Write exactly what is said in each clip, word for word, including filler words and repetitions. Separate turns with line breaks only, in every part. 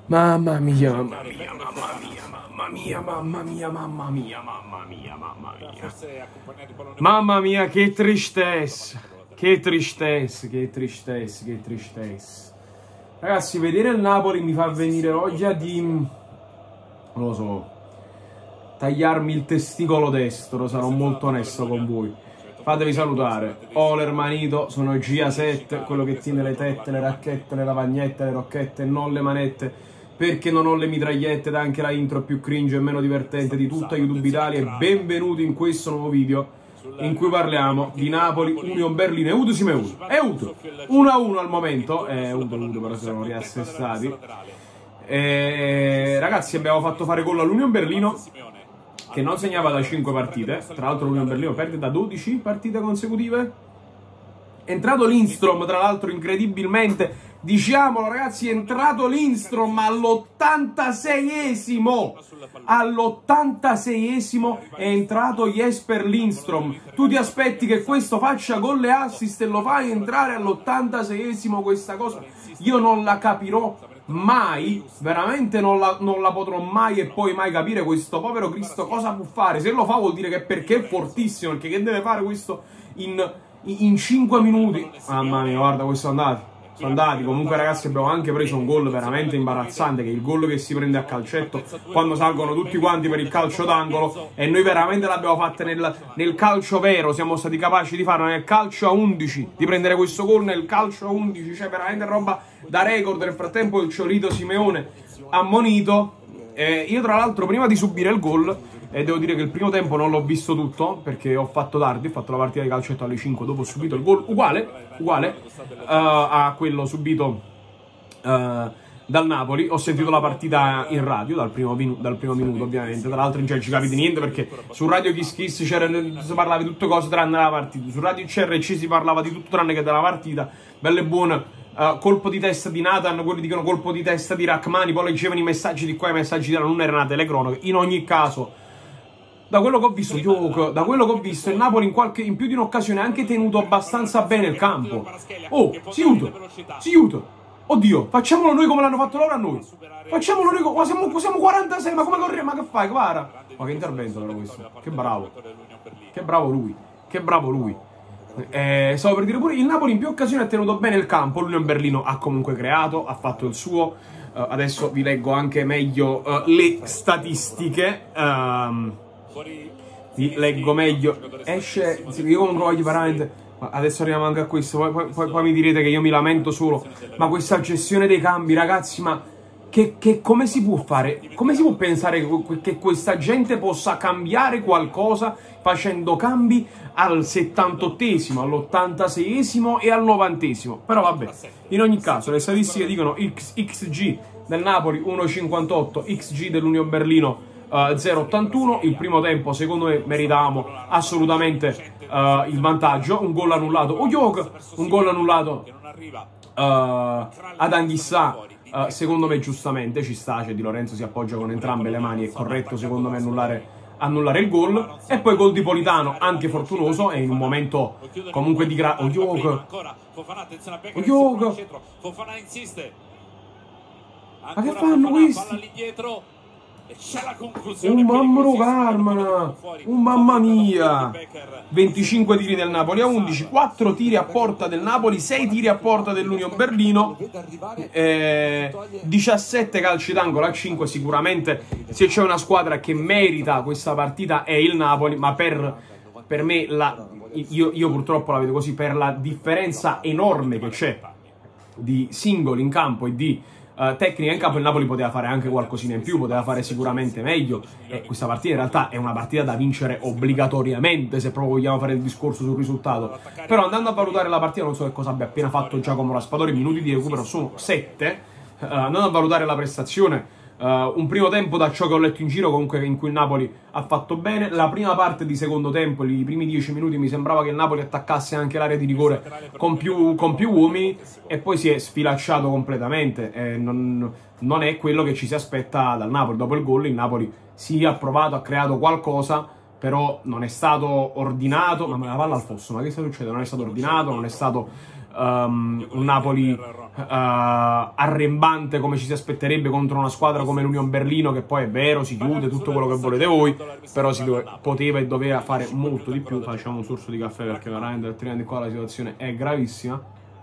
Mamma mia, mamma mia, mamma mia, mamma mia, mamma mia, mamma mia, mamma mia, mamma mia. Mamma mia, che tristezza, che tristezza, che tristezza, che tristezza. Ragazzi, vedere il Napoli mi fa venire voglia di, non lo so, tagliarmi il testicolo destro, sarò molto onesto con voi. Fatevi salutare, Oler Manito, sono G A sette, quello che tiene le tette, le racchette, le lavagnette, le rocchette, non le manette, perché non ho le mitragliette, ed anche la intro più cringe e meno divertente di tutta YouTube Italia. E benvenuti in questo nuovo video in cui parliamo di Napoli, Union Berlino, Eudo Simeone, Eudo, uno a uno al momento, è Eudo, Eudo però sono riassestati. E, ragazzi, abbiamo fatto fare gol all'Union Berlino, che non segnava da cinque partite, tra l'altro l'Union Berlino perde da dodici partite consecutive. È entrato Lindstrom, tra l'altro incredibilmente, diciamolo ragazzi, è entrato Lindstrom all'ottantaseiesimo, all'ottantaseiesimo è entrato Jesper Lindstrom. Tu ti aspetti che questo faccia gol e assist e lo fai entrare all'ottantaseiesimo questa cosa? Io non la capirò mai, veramente non la, non la potrò mai e poi mai capire questo povero Cristo cosa può fare. Se lo fa vuol dire che perché è fortissimo, perché che deve fare questo in, in cinque minuti. Mamma mia, guarda, questo sono andati, sono andati. Comunque ragazzi, abbiamo anche preso un gol veramente imbarazzante, che è il gol che si prende a calcetto quando salgono tutti quanti per il calcio d'angolo, e noi veramente l'abbiamo fatta nel, nel calcio vero, siamo stati capaci di farlo nel calcio a undici, di prendere questo gol nel calcio a undici, cioè veramente roba da record. Nel frattempo il Ciolito Simeone ammonito. Eh, io tra l'altro prima di subire il gol, e devo dire che il primo tempo non l'ho visto tutto perché ho fatto tardi, ho fatto la partita di calcetto alle cinque, dopo ho subito il gol uguale, uguale uh, a quello subito uh, dal Napoli. Ho sentito la partita in radio dal primo, dal primo minuto ovviamente, tra l'altro non ci capite niente perché su Radio Kiss Kiss si parlava di tutte cose tranne la partita, su Radio C R C si parlava di tutto tranne che della partita, bella e buona. Uh, colpo di testa di Nathan, quelli dicono colpo di testa di Rachmani, poi leggevano i messaggi di qua, i messaggi di là, non erano le cronache. In ogni caso, da quello che ho visto, io, da quello che ho visto, il Napoli in, qualche, in più di un'occasione ha anche tenuto abbastanza bene il campo. Oh, si aiuta, si aiuta. Oddio, facciamolo noi come l'hanno fatto loro a noi. Facciamolo noi, come siamo, siamo quarantasei, ma come corriamo? Ma che fai, Clara? Ma che intervento però questo, che bravo. Che bravo lui, che bravo lui. Eh, stavo per dire pure, il Napoli in più occasioni ha tenuto bene il campo, l'Union Berlino ha comunque creato, ha fatto il suo. Uh, adesso vi leggo anche meglio uh, le statistiche. Um, vi leggo meglio. Esce, io comunque voglio veramente. Adesso arriviamo anche a questo, poi, poi, poi, poi mi direte che io mi lamento solo. Ma questa gestione dei cambi, ragazzi, ma che, che come si può fare? Come si può pensare che, che questa gente possa cambiare qualcosa facendo cambi al settantottesimo, all'ottantaseiesimo e al novantesimo? Però vabbè, in ogni caso le statistiche dicono X G del Napoli uno virgola cinquantotto, X G dell'Union Berlino uh, zero virgola ottantuno. Il primo tempo secondo me meritavamo assolutamente uh, il vantaggio. Un gol annullato, oh, un gol annullato uh, ad Anghissà. Uh, secondo me giustamente ci sta, cioè Di Lorenzo si appoggia con entrambe le mani, è corretto secondo me annullare, annullare il gol. E poi gol di Politano, anche fortunoso, e in un momento comunque di gra... Oh, Yoga! Oh, Yoga! Ma che fanno questi? Un mamma Carmana, un mamma mia. Venticinque tiri del Napoli a undici, quattro tiri a porta del Napoli, sei tiri a porta dell'Union Berlino, eh, diciassette calci d'angolo a cinque. Sicuramente se c'è una squadra che merita questa partita è il Napoli, ma per, per me la, io, io purtroppo la vedo così, per la differenza enorme che c'è di singoli in campo e di Uh, tecnica in campo. Il Napoli poteva fare anche qualcosina in più, poteva fare sicuramente meglio, e questa partita in realtà è una partita da vincere obbligatoriamente se proprio vogliamo fare il discorso sul risultato. Però andando a valutare la partita, non so che cosa abbia appena fatto Giacomo Raspadori, minuti di recupero sono sette, uh, andando a valutare la prestazione, Uh, un primo tempo, da ciò che ho letto in giro, comunque in cui il Napoli ha fatto bene. La prima parte di secondo tempo, i primi dieci minuti, mi sembrava che il Napoli attaccasse anche l'area di rigore con più, con più uomini, e poi si è sfilacciato completamente. Eh, non, non è quello che ci si aspetta dal Napoli. Dopo il gol il Napoli sì, ha provato, ha creato qualcosa, però non è stato ordinato. Ma la palla al fosso, ma che sta succedendo? Non è stato ordinato, non è stato um, un Napoli uh, arrembante come ci si aspetterebbe contro una squadra come l'Union Berlino, che poi è vero, si chiude, tutto quello che volete voi, però si dove, poteva e doveva fare molto di più. Facciamo un sorso di caffè perché veramente altrimenti qua la situazione è gravissima.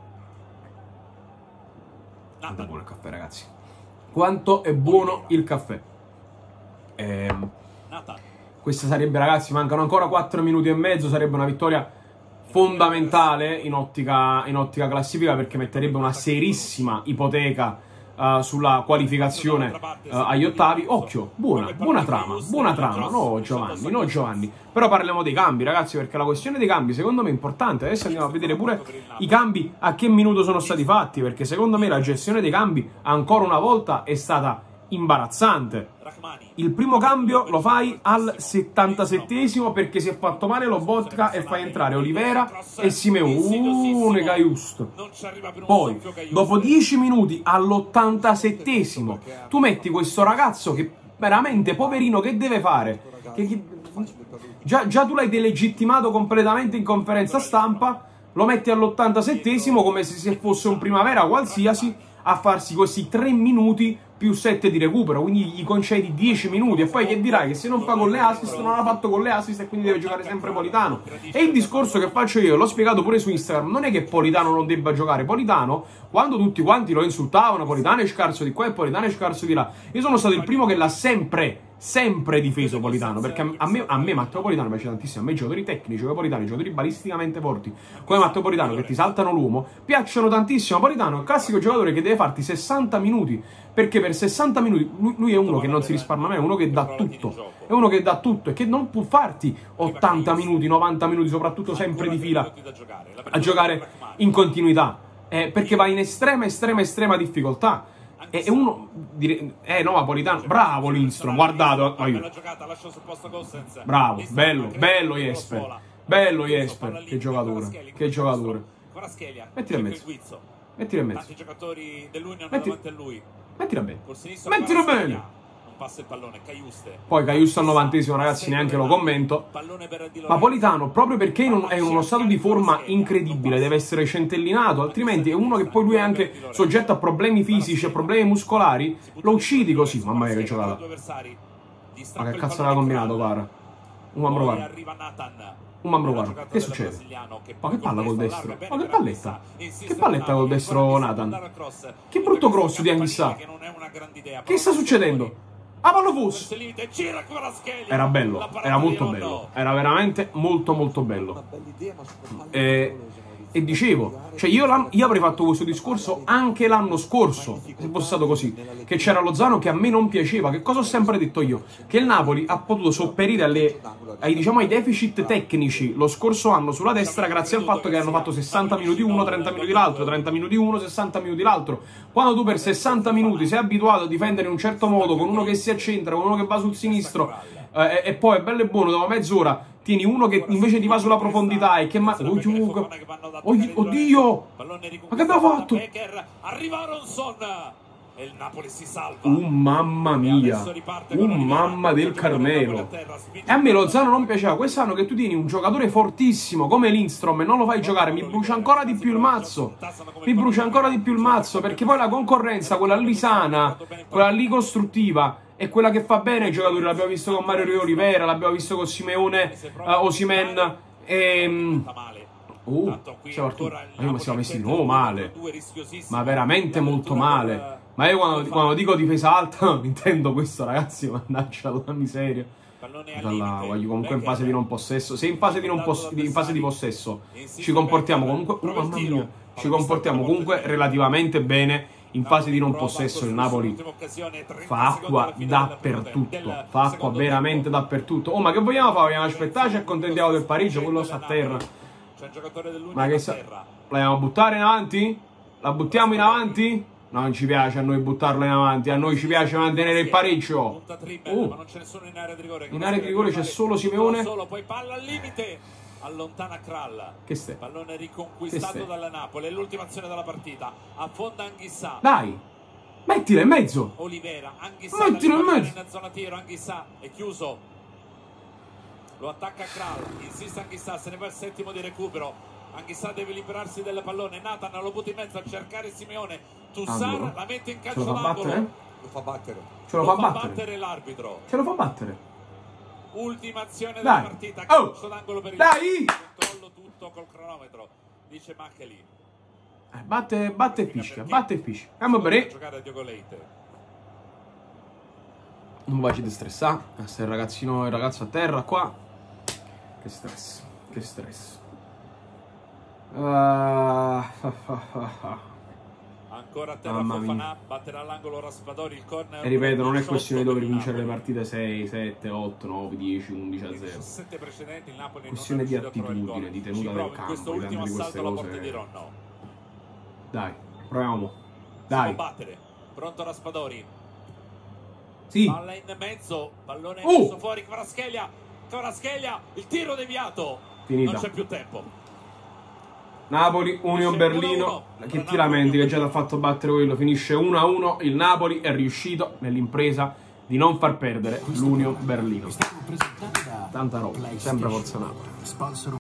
Quanto è buono il caffè, ragazzi, quanto è buono il caffè. ehm, questa sarebbe, ragazzi, mancano ancora quattro minuti e mezzo, sarebbe una vittoria fondamentale in ottica, in ottica classifica, perché metterebbe una serissima ipoteca uh, sulla qualificazione uh, agli ottavi. Occhio, buona, buona trama, buona trama, no Giovanni, no Giovanni. Però parliamo dei cambi, ragazzi, perché la questione dei cambi secondo me è importante. Adesso andiamo a vedere pure i cambi, a che minuto sono stati fatti, perché secondo me la gestione dei cambi ancora una volta è stata imbarazzante. Il primo cambio lo fai al settantasettesimo perché si è fatto male Lobotka e fai entrare Olivera e Simeone Cajusto. Poi dopo dieci minuti all'ottantasettesimo tu metti questo ragazzo che veramente poverino, che deve fare? Che, già, già tu l'hai delegittimato completamente in conferenza stampa, lo metti all'ottantasettesimo come se fosse un Primavera qualsiasi a farsi questi tre minuti più sette di recupero, quindi gli concedi dieci minuti e poi che dirai? Che se non fa con le assist non l'ha fatto con le assist e quindi deve giocare sempre Politano. E il discorso che faccio io, l'ho spiegato pure su Instagram, non è che Politano non debba giocare. Politano, quando tutti quanti lo insultavano, Politano è scarso di qua e Politano è scarso di là, io sono stato il primo che l'ha sempre sempre difeso Politano, perché a me, a me Matteo Politano piace tantissimo. A me i giocatori tecnici come Politano, i giocatori balisticamente forti come Matteo Politano che ti saltano l'uomo piacciono tantissimo. Politano è il classico giocatore che deve farti sessanta minuti, perché per sessanta minuti lui, lui è uno che non si risparmia mai, è uno che dà tutto, è uno che dà tutto e che non può farti ottanta minuti, novanta minuti, soprattutto sempre di fila a giocare in continuità, eh, perché va in estrema estrema estrema difficoltà. E uno dire, eh no, Politano, bravo Lindstrom, guardato, aiuto. Bravo, bello, bello Jesper, bello Jesper, che giocatore, che giocatore. Mettilo in mezzo, mettilo in mezzo, mettilo, mettilo bene, mettilo bene. Passa il pallone, Cajuste. Poi Cajuste al novantesimo, ragazzi, neanche lo commento. Ma Politano, proprio perché è in uno stato di forma incredibile, deve essere centellinato, altrimenti è uno che poi lui è anche soggetto a problemi fisici, a problemi muscolari, lo uccidi così. Mamma mia che giocata. Ma che cazzo l'ha combinato, Vara? Un mambro Vara. Un mambro Vara. Che succede? Ma che palla col destro? Ma che palletta? Che palletta col destro Nathan? Che brutto cross di Anghissà. Che sta succedendo? Ah, pallo fosse! Era bello, era molto bello, era veramente molto molto bello. E, e dicevo, cioè io, io avrei fatto questo discorso anche l'anno scorso, se fosse stato così, che c'era Lozano che a me non piaceva. Che cosa ho sempre detto io? Che il Napoli ha potuto sopperire alle, ai, diciamo, ai deficit tecnici lo scorso anno sulla destra grazie al fatto che hanno fatto sessanta minuti uno, trenta minuti l'altro, trenta minuti uno, sessanta minuti l'altro. Quando tu per sessanta minuti sei abituato a difendere in un certo modo, con uno che si accentra, con uno che va sul sinistro, eh, e, e poi è bello e buono, dopo mezz'ora tieni uno che invece ti va sulla profondità e che ma... Oddio, oddio, oddio! Ma che abbiamo fatto? E il Napoli si salva. Un mamma mia, un mamma del Carmelo. E a me Lozano non piaceva. Quest'anno che tu tieni un giocatore fortissimo come Lindstrom e non lo fai giocare, mi brucia ancora di più il mazzo. Mi brucia ancora di più il mazzo, perché poi la concorrenza, quella lì sana, quella lì costruttiva, è quella che fa bene ai giocatori. L'abbiamo visto con Mario Olivera, l'abbiamo visto con Simeone, uh, Osimhen e... Uh, siamo, ma siamo messi di nuovo male, ma veramente molto male. Ma io quando, quando dico difesa alta intendo questo, ragazzi, mannaggia la miseria. Dalla, voglio comunque in fase di non possesso. Se in fase di, non poss in fase di possesso ci comportiamo comunque, oh, mamma mia, ci comportiamo comunque relativamente bene, in fase di non possesso il Napoli fa acqua dappertutto, fa acqua veramente dappertutto. Oh, ma che vogliamo fare? Vogliamo aspettare, ci accontentiamo del pareggio, quello sta a terra. Ma che sa... La vogliamo buttare in avanti? La buttiamo in avanti? No, non ci piace a noi buttarla in avanti, a noi ci piace mantenere il pareggio. Oh. In area di rigore c'è solo Simeone. Poi palla al limite. Allontana Krall. Che stai? Pallone riconquistato dalla Napoli, è l'ultima azione della partita. Affonda Anghissà. Dai! Mettila in mezzo. Olivera, Anghissà. Mettila in mezzo. In zona tiro, Anghissà è chiuso. Lo attacca Krall, insiste Anghissà, se ne va il settimo di recupero.
Anchissà deve liberarsi del pallone. Nathan lo butta in mezzo a cercare Simeone. Tussar
Angolo.
la mette in
Ce lo
calcio
fa
d'angolo.
battere?
Lo fa battere.
Ce lo,
Lo
fa,
fa
battere.
battere l'arbitro.
Ce lo fa battere.
Ultima azione
Dai.
della partita.
Oh.
Calcio d'angolo per il
Dai.
controllo tutto col cronometro. Dice Maccheli.
Eh, batte, batte e fischia, batte e fischia. Andiamo bene.
Giocare a Diogo Leite.
Non mi facete stressare. Questo è il ragazzino, il ragazzo a terra qua. Che stress, che stress. Uh,
Ancora a terra
Mamma
Fofana, batterà all'angolo Raspadori, il corner.
E ripeto, non è questione di dover
per il
vincere le
Napoli.
partite sei, sette, otto, nove, dieci, undici a
Nei
zero.
diciassette precedenti il Napoli
Questione
non è
di
riuscito a trovare il
attitudine,
gol.
di tenuta
Ci
del
prova in
campo,
questo
di
ultimo
tante di queste
assalto alla porta
cose.
di Ronno.
Dai, proviamo.
Si
Dai.
può battere. Pronto Raspadori.
Sì.
Palla in mezzo, pallone
Oh!
messo fuori, Kvaratskhelia, Kvaratskhelia, il tiro deviato.
Finita.
Non c'è più tempo.
Napoli, Union Berlino. Che ti lamenti che già ti ha fatto battere quello. Finisce uno a uno. Il Napoli è riuscito nell'impresa di non far perdere l'Union Berlino. Tanta roba, sempre forza Napoli.